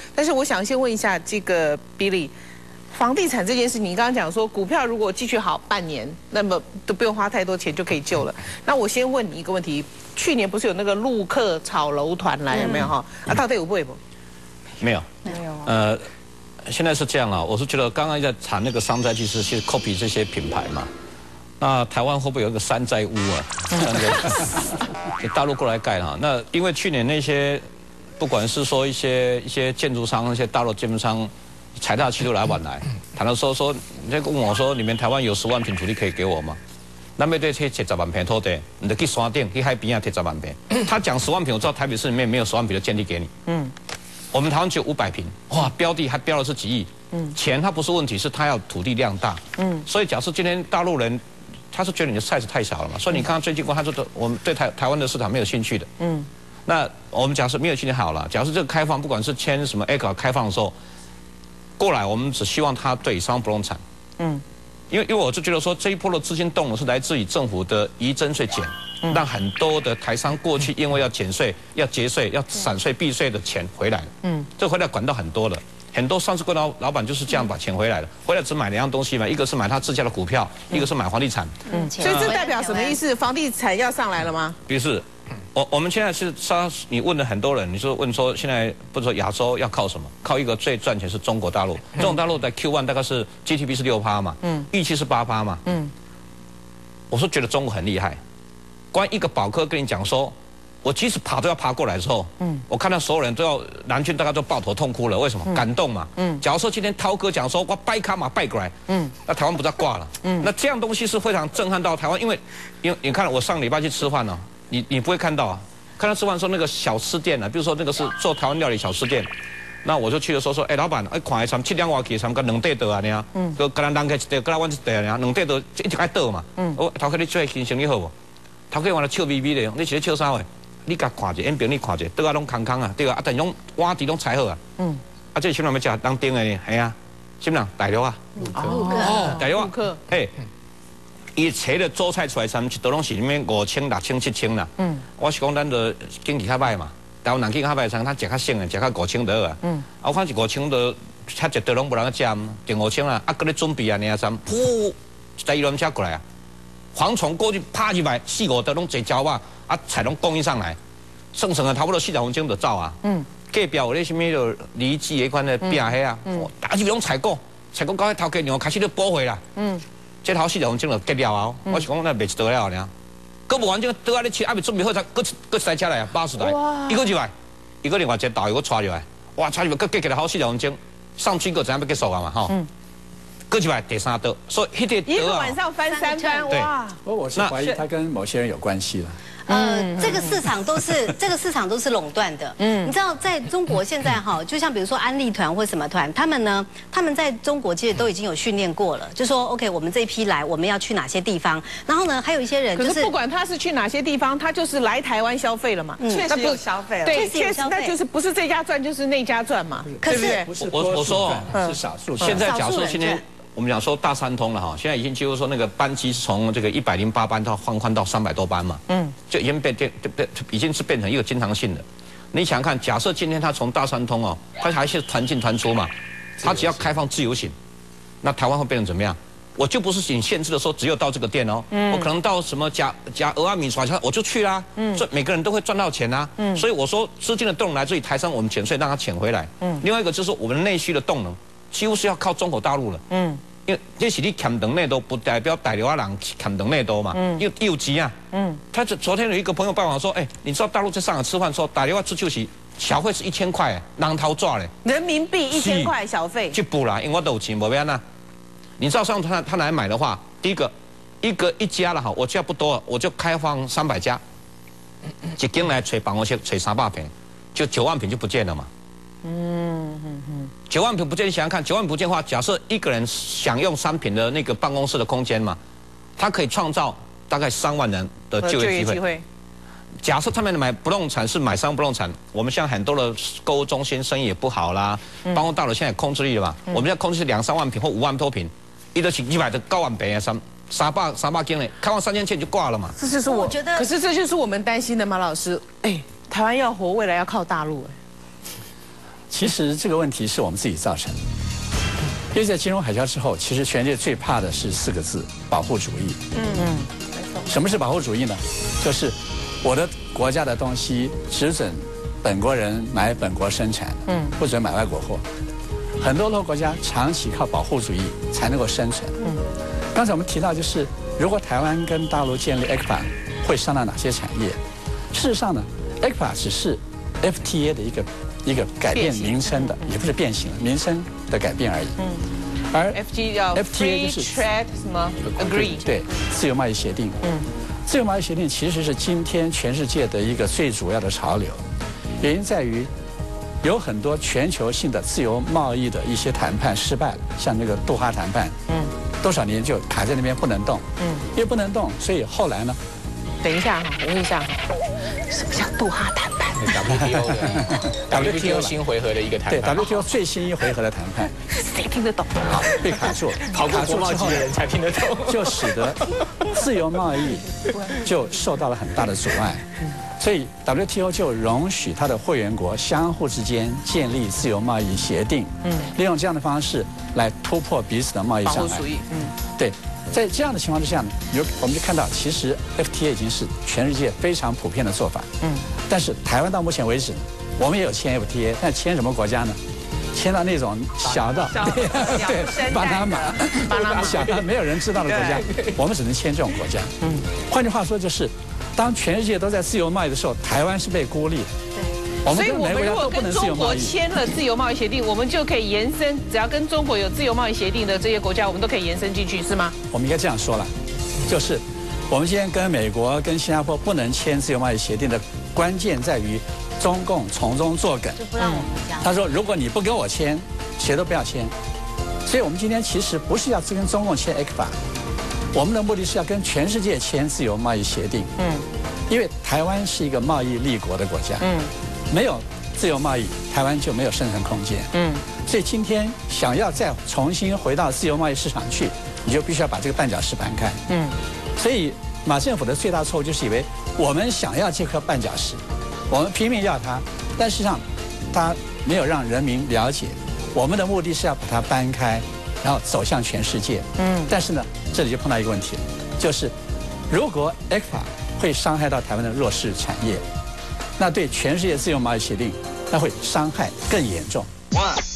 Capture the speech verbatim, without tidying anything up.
但是我想先问一下这个 Billy， 房地产这件事，你刚刚讲说股票如果继续好半年，那么都不用花太多钱就可以救了。那我先问你一个问题，去年不是有那个陆客炒楼团来有没有哈？啊，到底有不会不？ 没有，没有。呃，现在是这样啊，我是觉得刚刚在谈那个商灾，其实是 copy 这些品牌嘛。那台湾会不会有一个山寨屋啊？就大陆过来盖了。那因为去年那些，不管是说一些一些建筑商、那些大陆建筑商。财大气粗来往来，谈到说说，你在问我说，你们台湾有十万坪土地可以给我吗？那面对去摕十万坪土地，你得去山顶去海边啊，摕十万坪。他讲十万坪，我知道台北市里面没有十万坪的建地给你。嗯，我们台湾只有五百坪，哇，标地还标的是几亿。嗯，钱它不是问题，是它要土地量大。嗯，所以假设今天大陆人，他是觉得你的 size 太小了嘛，所以你看看最近他说的，我们对台台湾的市场没有兴趣的。嗯，那我们假设没有兴趣好了，假设这个开放，不管是签什么 A 股开放的时候。过来，我们只希望他对商不动产，嗯，因为因为我就觉得说这一波的资金动是来自于政府的移增税减，嗯、让很多的台商过去因为要减税、要节税、要闪税避税的钱回来了，嗯，这回来管道很多了，很多上市柜老老板就是这样把钱回来了，回来只买两样东西嘛，一个是买他自家的股票，一个是买房地产，嗯， 所以这代表什么意思？房地产要上来了吗？ 不是。我我们现在是杀，你问了很多人，你说问说现在不是说亚洲要靠什么？靠一个最赚钱是中国大陆，中国大陆在 Q 一 大概是 G D P 是六趴嘛，嗯，预期是八趴嘛，嗯，我是觉得中国很厉害，光一个保科跟你讲说，我即使爬都要爬过来的时候，嗯，我看到所有人都要南军大概都抱头痛哭了，为什么？感动嘛，嗯，假如说今天涛哥讲说我拜卡嘛拜过来，嗯，那台湾不就挂了，嗯，那这样东西是非常震撼到台湾，因为因为你看我上礼拜去吃饭呢。你你不会看到啊，看到吃饭说那个小吃店啊，比如说那个是做台湾料理小吃店，那我就去的时候说，哎、欸，老板，哎，看一餐七两外起，差不多两块多啊，你啊，嗯，跟跟咱人客一块，跟咱阮一块啊，两块多一直爱倒嘛，嗯，我头壳你做新生意好无？头壳原来笑眯眯的，你是咧笑啥话？你甲看者，演兵你看者，倒啊拢空空啊，对啊，啊但拢碗底拢裁好啊，嗯，啊这什么要食人丁的呢？系啊，什么人？大陆啊， 哦， 大陆啊，嘿。伊切的做菜出来，三一都拢是里面五千、六千、七千啦。嗯，我是讲咱的经济较歹嘛，台湾人经济较歹，像他食较省的，食较五千多啊。嗯，啊，我看是五千多，遐一桌拢无人食，订五千啊，啊，搁咧准备啊，尔三，噗，一台游览车过来啊，蝗虫过去啪入来，四五桌拢坐焦吧，啊，菜拢供应上来，剩剩的差不多四十分钟就走啊。嗯，隔壁有咧什么就李记迄款的饼迄啊，大几拢采购，采购到迄头家娘开始咧补货啦。嗯。这头四十分钟就结了啊！我是讲那卖一桌了呢，搁无完整倒啊咧切，还没准备好才搁搁一台车来啊，八十台，一个入来，一个另外一个导游搁带入来，哇，带入来搁结起来好四十分钟，上去搁怎样要结束啊嘛吼？搁入来第三桌，所以迄个一个晚上翻三番哇！ 不过我是怀疑他跟某些人有关系了。 呃，这个市场都是这个市场都是垄断的。嗯，你知道，在中国现在哈，就像比如说安利团或什么团，他们呢，他们在中国其实都已经有训练过了，就说 OK， 我们这一批来，我们要去哪些地方？然后呢，还有一些人就是， 可是不管他是去哪些地方，他就是来台湾消费了嘛。 嗯，确实有消费了。 对，确实，那就是不是这家赚就是那家赚嘛。 可是不是我我说是少数。 现在假设今天。我们讲说大三通了哈，现在已经几乎说那个班机是从这个一百零八班到放宽到三百多班嘛，嗯，就已经变变变已经是变成一个经常性的。你想想看，假设今天他从大三通哦，他还是团进团出嘛，他只要开放自由行，那台湾会变成怎么样？我就不是仅限制的说只有到这个店哦，嗯，我可能到什么甲甲俄阿米耍我就去啦，嗯，所以每个人都会赚到钱啊，嗯，所以我说资金的动能来自于台商，我们减税让它减回来，嗯，另外一个就是我们内需的动能。几乎是要靠中国大陆了，嗯，因为这是你欠长内都不代表大陆人欠长内都嘛，嗯，因为有钱啊，嗯，他昨昨天有一个朋友拜访说，哎，你知道大陆在上海吃饭说打电话出去小费是一千块，人头抓嘞， 人民币一千块小费， 去补啦，因为我都有钱，无要那，你知道上他他来买的话，第一个一个一家了哈，我家不多，我就开放三百家，一间来吹办公室吹三百平，就九万平就不见了嘛。嗯嗯嗯，九万平不见，你想想看，九万平不见的话，假设一个人享用三平的那个办公室的空间嘛，他可以创造大概三万人的就业机会。假设他们买不动产是买商不动产，我们现在很多的购物中心生意也不好啦，办公大楼现在空置率了嘛，我们现在空置是两三万平或五万多平，一得起一百的高万平啊三。三百三百间嘞，开放三千件就挂了嘛。 这就是我觉得，可是这就是我们担心的嘛，老师。哎，台湾要活，未来要靠大陆哎。 其实这个问题是我们自己造成的。因为在金融海啸之后，其实全世界最怕的是四个字：保护主义。嗯嗯，什么是保护主义呢？就是我的国家的东西只准本国人买本国生产，嗯，不准买外国货。很多落后国家长期靠保护主义才能够生存。嗯，刚才我们提到，就是如果台湾跟大陆建立 E C F A， 会伤到哪些产业？事实上呢 ，E C F A 只是 F T A 的一个一个改变名称的，也不是变形了，名称的改变而已。嗯，而 F T A 叫 F T A 就是 Free Trade 什么 Agree， 对，自由贸易协定。嗯，自由贸易协定其实是今天全世界的一个最主要的潮流，原因在于有很多全球性的自由贸易的一些谈判失败了，像那个杜哈谈判，嗯，多少年就卡在那边不能动，嗯，因为不能动，所以后来呢？ 等一下哈，我问一下，什么叫杜哈谈判 ？W T O 的 W T O 新回合的一个谈判， 对 W T O 最新一回合的谈判， 谁听得懂？ 好，被卡住， 考过国贸局的人才听得懂， 就使得自由贸易就受到了很大的阻碍。所以 W T O 就容许它的会员国相互之间建立自由贸易协定，嗯，利用这样的方式来突破彼此的贸易障碍。 保护主义，嗯， 对，在这样的情况之下呢，有我们就看到，其实 F T A 已经是全世界非常普遍的做法，嗯，但是台湾到目前为止，我们也有签 F T A， 但签什么国家呢？签到那种小到对对巴拿马，巴拿马小到没有人知道的国家，我们只能签这种国家。嗯，换句话说就是。当全世界都在自由贸易的时候，台湾是被孤立的。 对，所以我们如果跟中国签了自由贸易协定，我们就可以延伸，只要跟中国有自由贸易协定的这些国家，我们都可以延伸进去，是吗？ 我们应该这样说了，就是我们今天跟美国、跟新加坡不能签自由贸易协定的关键在于中共从中作梗， 就不让我们这样。 他说，如果你不跟我签，谁都不要签。所以我们今天其实不是要跟中共签 E C F A。我们的目的是要跟全世界签自由贸易协定，嗯，因为台湾是一个贸易立国的国家，嗯，没有自由贸易，台湾就没有生存空间，嗯，所以今天想要再重新回到自由贸易市场去，你就必须要把这个绊脚石搬开，嗯，所以马政府的最大错误就是以为我们想要这颗绊脚石，我们拼命要它，但事实上，它没有让人民了解，我们的目的是要把它搬开。然后走向全世界，嗯，但是呢，这里就碰到一个问题了，就是如果 E C F A 会伤害到台湾的弱势产业，那对全世界自由贸易协定，那会伤害更严重。